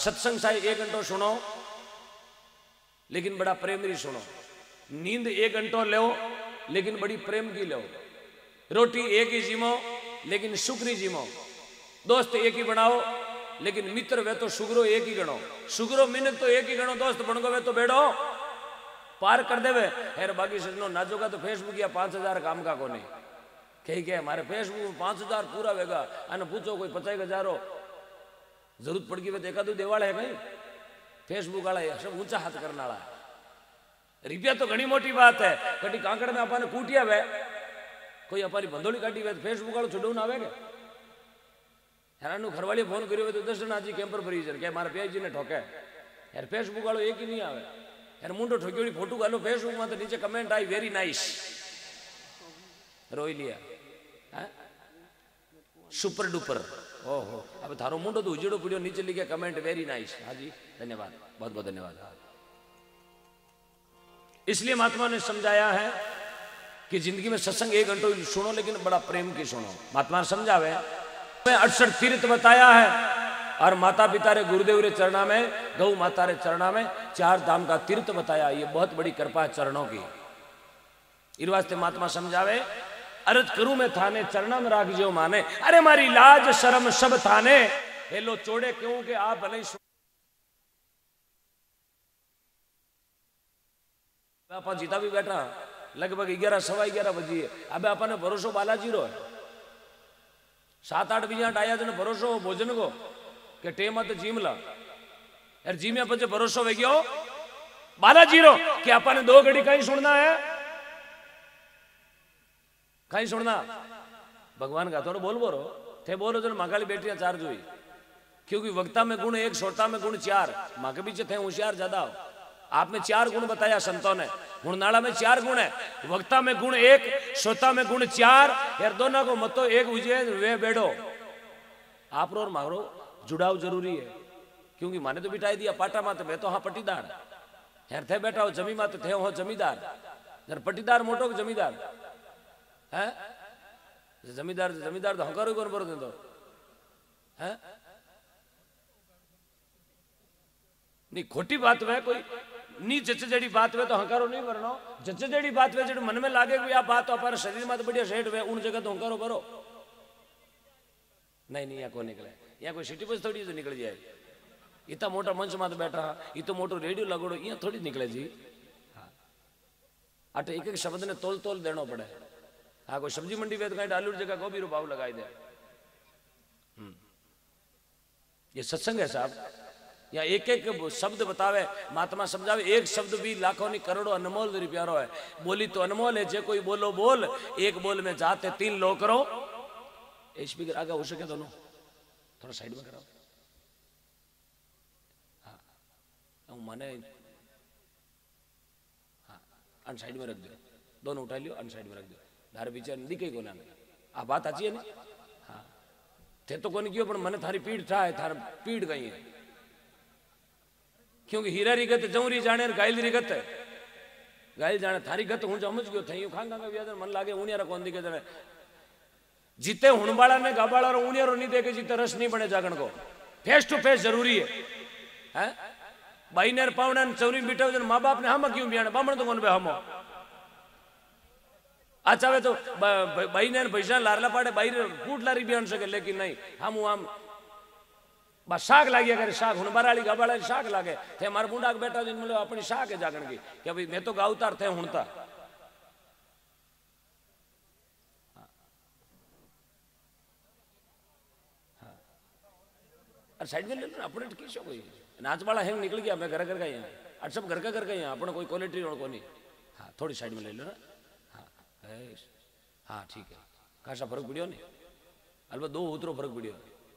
सत्संग चाहे 1 घंटो सुनो लेकिन बड़ा प्रेम री सुनो। नींद 1 घंटो लो लेकिन बड़ी प्रेम की लो। रोटी एक ही जीमो लेकिन शुक्री जीमो। दोस्त एक ही बनाओ लेकिन मित्र वे तो सुगरो एक ही गणो। सुगरो मिनट तो एक ही गणो, दोस्त बन गो वे तो बेड़ो पार कर देवे। हेर बाकी सजनो नाजो का तो फेसबुक या 5000 काम का कोने कही के हमारे फेसबुक 5000 पूरा वेगा अने पूछो कोई 50,000 जरूरत पड़ गई वे देखा तो देवाड़ा है कहीं फेसबुक वाला है सब ऊंचा हाथ करने वाला है। रुपया तो घनी मोटी बात है, कटी कांकड़ में अपन कूटिया वे कोई अपनी बंदोली काटी वे फेसबुक वालों छुड़ू ना आवे के हेरानू घरवाली फोन करियो तो 10 जन आज कैंपर फ्रीजर के मारे पियाजी ने ठोके यार फेसबुक वालों एक ही नहीं आवे यार मुंडो ठोकियोड़ी फोटो गालो फेसबुक में तो नीचे कमेंट आई वेरी नाइस रोई लिया है सुपर डुपर। ओहो अब थारो मुंडो तो उजड़ो पड़ियो नीचे लिखे कमेंट वेरी नाइस। हाँ जी धन्यवाद, बहुत बहुत धन्यवाद। इसलिए महात्मा ने समझाया है कि जिंदगी में सत्संग 1 घंटो सुनो लेकिन बड़ा प्रेम की सुनो। महात्मा ने समझावे 68 तीर्थ बताया है और माता पिता रे गुरुदेव रे चरणा में गौ माता रे चरणा में 4 धाम का तीर्थ बताया। ये बहुत बड़ी कृपा है चरणों की। इस वास्ते महात्मा समझावे अर्ज करूं मैं थाने चरणा में राख जो माने। अरे मारी लाज शर्म सब थाने हेलो चोड़े क्यों के आप भले आप जीता भी बैठा लगभग 11 सवा 11 बजी है। अब अपन भरोसो बालाजी रो है 7-8 बिजाट आया जन भरोसो भोजन को के टेम मत जीम ला यार जी में पचे भरोसो वे गयो बालाजी रो कि अपन 2 घड़ी कहीं सुनना है कहीं सुनना भगवान का तो बोल बोलो थे बोलो जन मागाली बेटियां 4 जोई क्योंकि वक्ता में गुण 1 श्रोता में गुण 4 माँ के पीछे थे होशियार ज्यादा हो। आप में 4 गुण बताया संतों ने। गुणनाड़ा में 4 गुण है, वक्ता में गुण 1 श्रोता में गुण 4 यार दोनों को मतो एक उजे वे बेड़ो आप और मारो जुड़ाव जरूरी है। क्योंकि माने तो बिठाई दिया पाटा माते मैं तो हाँ पटीदार यार थे बैठा हो जमी माते थे हो जमींदार यार पटीदार मोटो के जमींदार है जमींदार जमींदार तो हकारो कौन बरो दो है नहीं खोटी बात में कोई नी जच जड़ी बात में तो हकारो नहीं भरनो। जच जड़ी बात में जो मन में लागे कि आप बात तो हमारे शरीर में तो बढ़िया सेठ हुए उन जगह तो हकारो करो नहीं नहीं यहाँ को निकले यहाँ कोई सिटी बस थोड़ी तो निकल जाए। इतना मोटा मंच में बैठा इतो मोटो रेडियो लगोड़ो यहाँ थोड़ी निकले जी। हाँ अट एक एक शब्द ने तोल तोल देना पड़े। हाँ कोई सब्जी मंडी में तो कहीं आलू जगह गोभी रो भाव लगाई दे। ये सत्संग है साहब या एक एक शब्द बतावे महात्मा समझावे। एक शब्द भी लाखों नहीं करोड़ों अनमोल रुपयारो है। बोली तो अनमोल है जे कोई बोलो बोल एक बोल में जाते 3 लो करो। स्पीकर आगे हो सके दोनों थोड़ा साइड में कराओ। हाँ माने हाँ अन साइड में रख दो दोनों उठा लियो अन साइड में रख दो धारे पीछे दिखे को ना आ बात अच्छी है ना। हाँ थे तो कौन क्यों पर मैंने थारी पीड़ था है थार पीड़ गई है क्योंकि हीरा री गत जौरी जाने गायल री गत गायल जाने थारी गत हूं समझ गयो थे खांगा का व्याजन मन लागे उनियारा कौन दिखे जाने जीते हुणबाड़ा ने गाबाड़ा रो उनियारो नहीं देखे जीते रस नहीं बने जागण को फेस टू फेस जरूरी है हैं भाई ने पावना चौरी बिठाओ जन माँ बाप ने हम क्यों बियाने बामण तो कौन बे हमो अच्छा वे तो भाई ने पैसा लारला पाड़े भाई फूट लारी बियान सके लेकिन नहीं हम बस शाक लागिया करे शाक हुन बराली गबाड़ा शाक लागे थे मार मुंडा के बेटा जिन मिलो अपनी शाक है जागण की कि भाई मैं तो गाउतार थे हुनता और साइड में ले लो अपने किसो कोई नाच वाला हैंग निकल गया मैं घर घर का यहाँ और सब घर का यहाँ अपने कोई क्वालिटी और को नहीं। हाँ थोड़ी साइड में ले लो ना। हाँ हाँ ठीक है खासा फर्क पड़ियो नहीं अलबत्त 2 उतरो फर्क पड़ियो।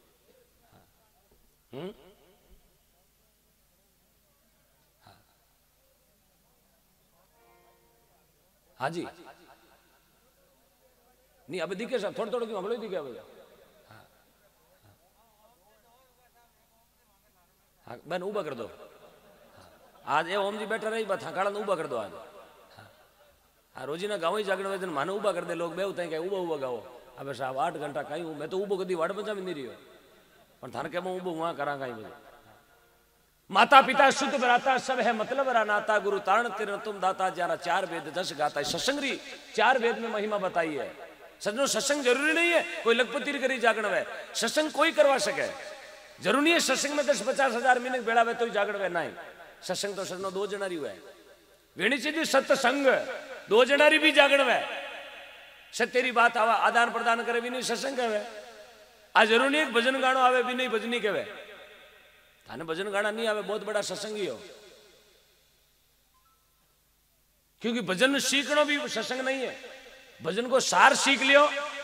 हाँ जी नहीं अब दिखे सब थोड़ा थोड़ा क्यों हम लोग दिखे अब हाँ बहन ऊबा कर दो। आज ये ओम जी बैठा रही बात हकाड़ा ऊबा कर दो आज। हाँ रोजी ना गाँव ही जागने वजन माने ऊबा कर दे लोग बेव थे क्या ऊबा ऊबा गाओ अब साहब 8 घंटा कहीं मैं तो ऊबो कदी वाड़ बचा में नहीं रही हो पर थाने के मैं ऊबो वहाँ करा कहीं बजे माता पिता शुद्ध बराता सब है मतलब नाता गुरु तारण तेरे तुम दाता जारा चार वेद दस गाता है। सत्संग चार वेद में महिमा बताई है। सजनो सत्संग जरूरी नहीं है कोई लखपति करी जागण वे, सत्संग कोई करवा सके, जरूरी नहीं है सत्संग में 10-50 हजार मिनट बेड़ा वे तो जागण वे नहीं। सत्संग तो सजनो 2 जनारी हुआ है वेणी चाहिए सत्संग 2 जनारी भी जागण वे तेरी बात आवा आदान प्रदान करे भी नहीं सत्संग कहे। आ जरूरी नहीं भजन गाणो आवे भी नहीं भजनी कहे। थाने भजन गाना नहीं आवे बहुत बड़ा सत्संगी हो, क्योंकि भजन सीखना भी सत्संग नहीं है। भजन को सार सीख लियो।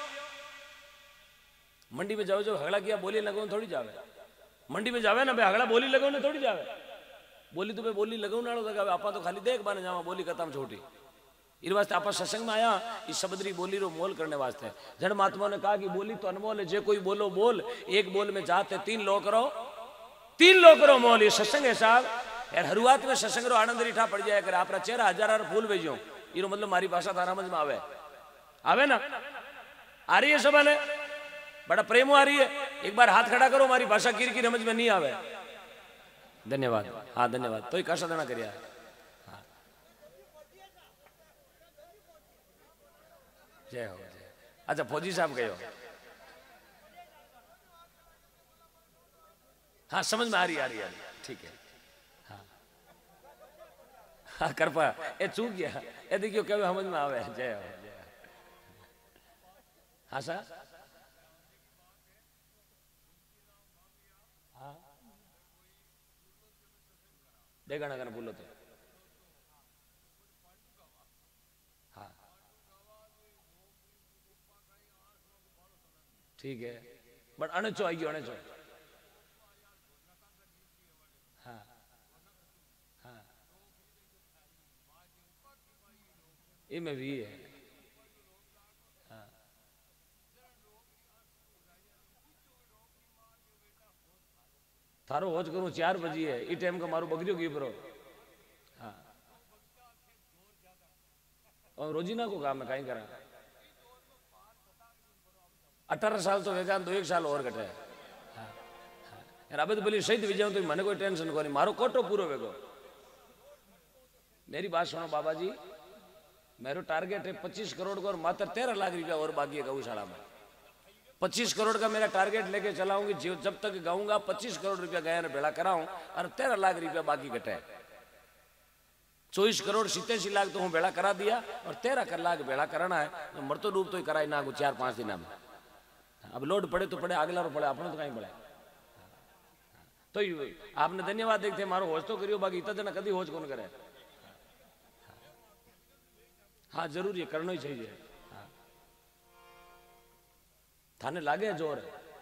मंडी में जाओ जो हगड़ा किया बोली लगाओ थोड़ी जावे, मंडी में जावे ना भाई हगड़ा बोली लगाओ ने थोड़ी जावे, बोली तो भाई बोली लगाओ नालो लगावे। आपा तो खाली देख बाने जावा बोली खत्म छोटी। इस वास्ते आप सत्संग में आया इस शब्दरी बोली रो मोल करने वास्ते। जन महात्मा ने कहा कि बोली तो अनमोल है, जे कोई बोलो बोल, एक बोल में जाते 3 लो करो, 3 लो करो मोल। ये सत्संग है साहब यार। हरुआत में सत्संग रो आनंद रिठा पड़ जाए करे आपरा चेहरा हजार फूल भेजो। इरो मतलब मारी भाषा थारा समझ में आवे, आवे ना? आ रही है सब ने बड़ा प्रेम आ रही है। एक बार हाथ खड़ा करो, मारी भाषा कीर की समझ में नहीं आवे। धन्यवाद। हाँ धन्यवाद। तो ही कशा देना करिया। हाँ। जय हो जय। अच्छा फौजी साहब गए हो? हाँ समझ में आ रही आ रही ठीक है। हाँ हाँ कर पा ए चूक गया ए देखियो क्या समझ में आवे। जय हो जय। हाँ सर हाँ देखा ना बोलो तो हाँ ठीक है बट अणचो आई गयो अणचो। हाँ हाँ ये में भी है। हाँ थारो होज करूं 4 बजे है ई टाइम का मारो बगरियो की परो। हाँ और रोजीना को काम है कहीं करा 18 साल तो वेगा तो 1 साल और घटे। हाँ यार अब तो बोली सही विजय तो मैंने कोई टेंशन को नहीं, मारो कोटो पूरो वेगो। मेरी बात सुनो बाबा जी, मेरा टारगेट है 25 करोड़ का और मात्र 13 लाख रुपया और बाकी है गौशाला में। 25 करोड़ का मेरा टारगेट लेके चलाऊंगी जब तक गाऊंगा 25 करोड़ रुपया गया ने भेड़ा कराऊं और 13 लाख रुपया बाकी घटे। 24 करोड़ 87 लाख तो हूँ भेड़ा करा दिया और 13 लाख भेड़ा कराना है। तो मरतो डूब तो ही कराई ना 4-5 दिन में। अब लोड पड़े तो पड़े अगला पड़े अपने तो कहीं पड़े। तो आपने धन्यवाद देखते मारो होश तो करियो बाकी इतना जना कभी होश कौन करे। हाँ जरूर ये करना ही चाहिए। हाँ। थाने लागे जोर,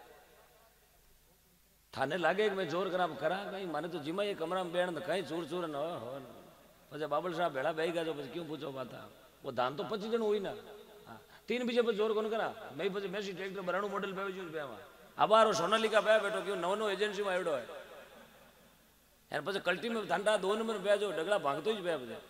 थाने लागे कि मैं जोर करा कहीं माने तो जिमा ये कमरा में बैठ कहीं चूर चूर न हो पचे बाबल साहब भेड़ा बह गया जो क्यों पूछो बात। वो धान तो 25 जन हुई ना। हाँ 3 बजे पर जोर कौन करा मैं पचे मैसी ट्रैक्टर बराणु मॉडल पे आबारो सोनालिका पे बैठो क्यों नवनो एजेंसी में आयो है यार पचे कल्टी में ठंडा 2 नंबर पे जो डगला भागतो ही पे पचे।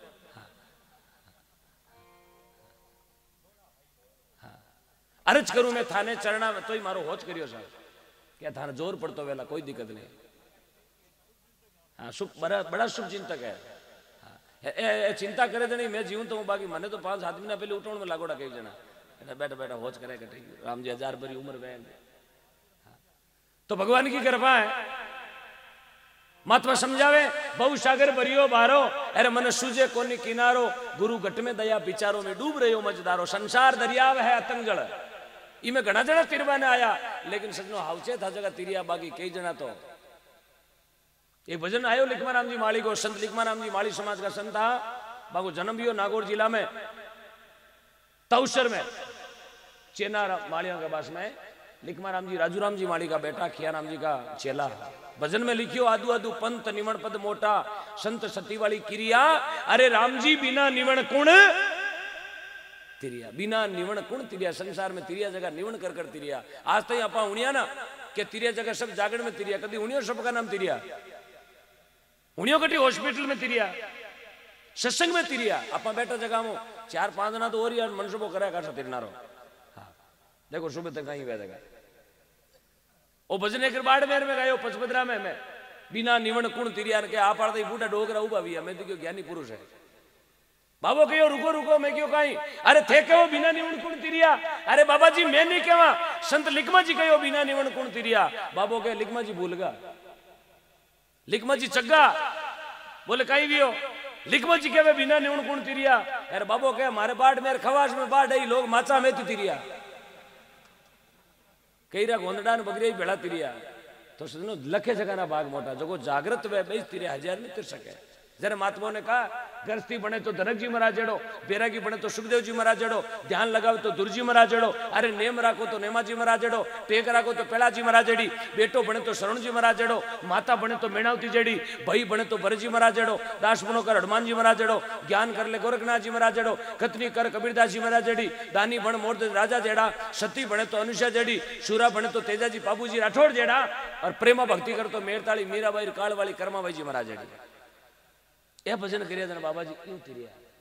अर्ज करूं मैं थाने चरणा में तो ही मारो होच करियो साहब क्या थाने जोर पड़तो वेला कोई दिक्कत नहीं। हाँ बड़ा शुभ चिंतक है। हाँ, ए चिंता करे तो नहीं मैं जीवन तो हूँ बाकी मैंने तो 5-7 महीना पहले उठाने में लागोड़ा कई जना बैठा बैठा होच करे कटे राम जी 1000 भरी उम्र बहन। हाँ, तो भगवान की कृपा है। महात्मा समझावे बहु सागर भरियो बारो अरे मन सूझे कोनी किनारो गुरु घट में दया विचारों में डूब रहे हो मजदारो संसार दरियाव है अतंगड़ इमे घना जना तिरवा ने आया लेकिन सजनो हावचे था जगह तिरिया बाकी कई जना तो। एक भजन आयो लिखमाराम जी माली को, संत लिखमाराम जी माली समाज का संत था। बागो जन्म भी हो नागौर जिला में तौसर में चेना मालियों के पास में। लिखमाराम जी राजूराम जी माली का बेटा, खियाराम जी का चेला। भजन में लिखियो आदू आदू पंत निवण पद मोटा संत सती वाली क्रिया अरे राम जी बिना निवण कुण तिरिया बिना निवण कुण तिरिया। संसार में तिरिया जगह निवण कर कर तिरिया। आज तक आपा उणिया ना कि तिरिया जगह सब जागरण में तिरिया कभी उणियो सबका नाम तिरिया उणियो कटी हॉस्पिटल में तिरिया सत्संग में तिरिया आपा बैठा जगह में 4-5 जना तो और यार मनसुबो करे का तिरनारो। हाँ देखो सुबह तक कहीं बैठेगा वो भजन एक बाड़मेर में गयो पचपदरा में बिना निवण कुण तिरिया के आप आड़े बूढ़ा डोगरा उभा भी मैं तो क्यों ज्ञानी पुरुष है बाबो कहो रुको रुको मैं क्यों कहीं अरे थे कहो बिना निवण कुण तिरिया अरे बाबा जी मैं नहीं कहवा संत लिखमा जी कहो बिना निवण कुण तिरिया बाबो कहे लिखमा जी भूल गा लिखमा जी चग्गा बोले कहीं भी हो लिखमा जी कहे बिना निवण कुण तिरिया अरे बाबो कहे मारे बाढ़ मेरे खवास में बाढ़ है लोग माचा में तिरिया कई रा गोंदड़ा बगरे भेड़ा तिरिया तो सुनो लखे जगह ना बाग मोटा जो जागृत वे बेच तिरे हजार नहीं तिर सके जरा महात्माओं ने कहा गृहस्थी बने तो धनक जी महाराज जड़ो बैरागी बने तो सुखदेव जी महाराज जड़ो ध्यान लगाओ तो दुर्जी महाराज जड़ो अरे नेम राखो तो नेमा जी महाराज जड़ो टेक राखो तो पेला जी महाराज जड़ी बेटो बने तो शरण जी महाराज जड़ो माता बने तो मेणावती जड़ी भाई बने तो भरत जी महाराज जड़ो दास बनो कर हनुमान जी महाराज जड़ो ज्ञान कर ले गोरखनाथ जी महाराज जड़ो कतनी कर कबीरदास जी महाराज जड़ी दानी बन मोर राजा जेड़ा सती बने तो अनुषा जड़ी शूरा बने तो तेजाजी बाबू जी राठौड़ जेड़ा और प्रेमा भक्ति कर तो मेरताली मीराबाई काल वाली कर्माबाई जी महाराज जड़ी यह भजन करिया बाबा जी क्यों तिरिया